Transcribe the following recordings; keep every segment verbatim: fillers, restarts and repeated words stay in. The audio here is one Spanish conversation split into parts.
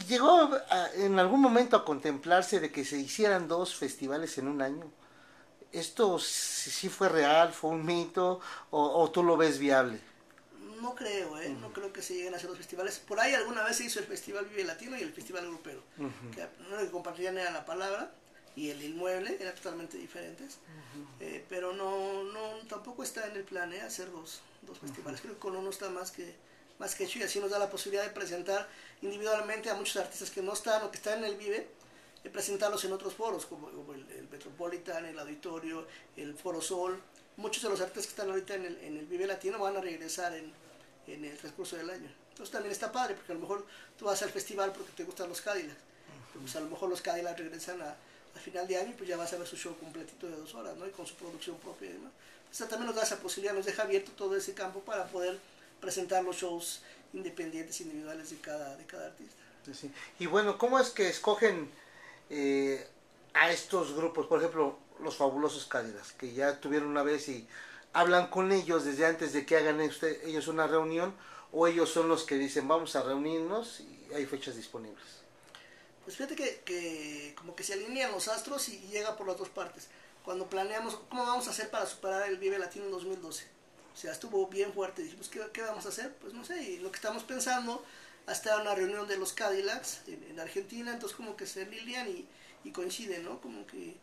llegó a, en algún momento a contemplarse de que se hicieran dos festivales en un año. ¿Esto sí, sí fue real, fue un mito o, o tú lo ves viable? No creo, ¿eh? No creo que se lleguen a hacer los festivales. Por ahí alguna vez se hizo el Festival Vive Latino y el Festival Grupero, Uh-huh. que no que compartían era la palabra y el inmueble, eran totalmente diferentes. Uh-huh. Eh, pero no, no, tampoco está en el plan, ¿eh? Hacer dos, dos festivales. Uh-huh. Creo que con uno está más que, más que hecho y así nos da la posibilidad de presentar individualmente a muchos artistas que no están o que están en el Vive, de presentarlos en otros foros, como, como el, el Metropolitan, el Auditorio, el Foro Sol. Muchos de los artistas que están ahorita en el, en el Vive Latino van a regresar en, en el transcurso del año. Entonces también está padre, porque a lo mejor tú vas al festival porque te gustan los Cadillacs, uh-huh. Pues a lo mejor los Cadillacs regresan a, a final de año y pues ya vas a ver su show completito de dos horas, ¿no? Y con su producción propia y demás. Entonces también nos da esa posibilidad, nos deja abierto todo ese campo para poder presentar los shows independientes, individuales de cada, de cada artista. Sí. Y bueno, ¿cómo es que escogen eh, a estos grupos? Por ejemplo, los Fabulosos Cadillacs, que ya tuvieron una vez y hablan con ellos desde antes de que hagan usted, ellos una reunión, o ellos son los que dicen vamos a reunirnos y hay fechas disponibles. Pues fíjate que, que como que se alinean los astros y, y llega por las dos partes. Cuando planeamos cómo vamos a hacer para superar el Vive Latino en dos mil doce. O sea, estuvo bien fuerte. Dijimos, ¿qué, qué vamos a hacer? Pues no sé, y lo que estamos pensando, hasta una reunión de los Cadillacs en, en Argentina, entonces como que se alinean y, y coinciden, ¿no? Como que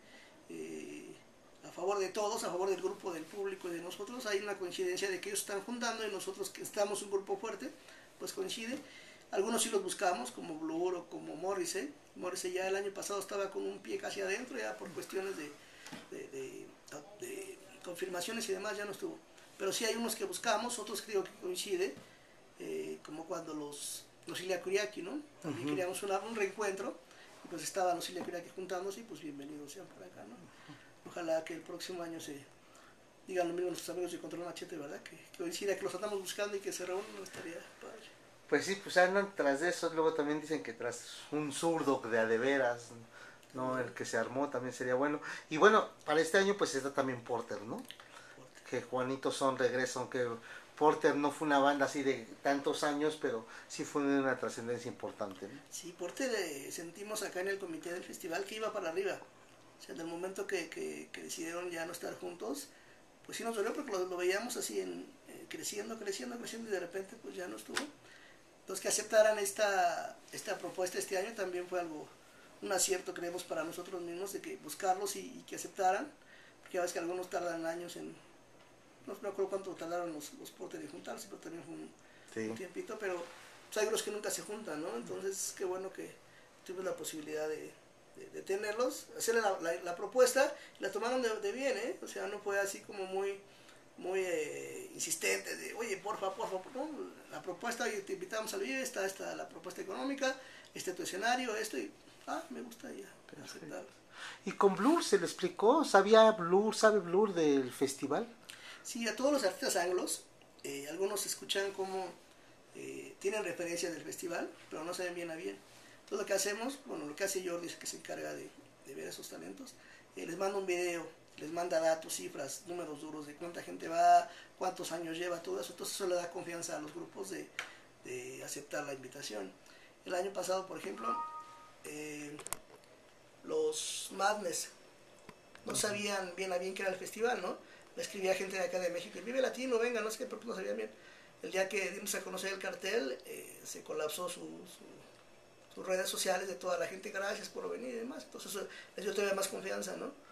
eh, a favor de todos, a favor del grupo, del público y de nosotros, hay una coincidencia de que ellos están juntando y nosotros que estamos un grupo fuerte, pues coincide. Algunos sí los buscamos, como Blur o como Morrissey. Morrissey ya el año pasado estaba con un pie casi adentro, ya por cuestiones de, de, de, de confirmaciones y demás ya no estuvo. Pero sí hay unos que buscamos, otros creo que coincide, eh, como cuando los, los Ilia Kuriaki, ¿no? También uh-huh. Queríamos una, un reencuentro, y pues estaban los Ilia Kuriaki juntándose, y pues bienvenidos sean para acá, ¿no? Ojalá que el próximo año se digan lo mismo nuestros amigos de Control Machete, ¿verdad? Que, que coincida, que los estamos buscando y que se reúnan, no estaría padre. Pues sí, pues andan tras de eso, luego también dicen que tras un zurdo de a de veras, ¿no? El que se armó también sería bueno. Y bueno, para este año pues está también Porter, ¿no? Porter. Que Juanito Son regresa, aunque Porter no fue una banda así de tantos años, pero sí fue de una trascendencia importante, ¿no? Sí, Porter eh, sentimos acá en el comité del festival que iba para arriba. O sea, en el momento que, que, que decidieron ya no estar juntos, pues sí nos dolió porque lo, lo veíamos así en, eh, creciendo, creciendo, creciendo y de repente pues ya no estuvo. Entonces que aceptaran esta, esta propuesta este año también fue algo, un acierto creemos para nosotros mismos de que buscarlos y, y que aceptaran, porque ya ves que algunos tardan años en, no me acuerdo cuánto tardaron los, los Porter de juntarse, pero también fue un, sí. un tiempito, pero pues, hay los que nunca se juntan, ¿no? Entonces qué bueno que tuvimos la posibilidad de, de, de tenerlos, hacerle la, la, la propuesta, y la tomaron de, de bien, ¿eh? O sea, no fue así como muy... muy eh, insistente de, oye, porfa, porfa, ¿no? La propuesta, oye, te invitamos al Vive, está, está la propuesta económica, este tu escenario, esto, y, ah, me gusta ya, aceptar. ¿Y con Blur se le explicó? ¿Sabía Blur, sabe Blur del festival? Sí, a todos los artistas anglos, eh, algunos escuchan como, eh, tienen referencias del festival, pero no saben bien a bien. Todo lo que hacemos, bueno, lo que hace Jordi, que se encarga de, de ver esos talentos, eh, les manda un video, les manda datos, cifras, números duros de cuánta gente va, cuántos años lleva, todo eso. Entonces eso le da confianza a los grupos de, de aceptar la invitación. El año pasado, por ejemplo, eh, los Madness no sabían bien a bien qué era el festival, ¿no? Le escribía gente de acá de México, el Vive Latino, venga, no sé qué, pero no sabían bien. El día que dimos a conocer el cartel, eh, se colapsó su, su, sus redes sociales de toda la gente, gracias por venir y demás. Entonces eso les dio todavía más confianza, ¿no?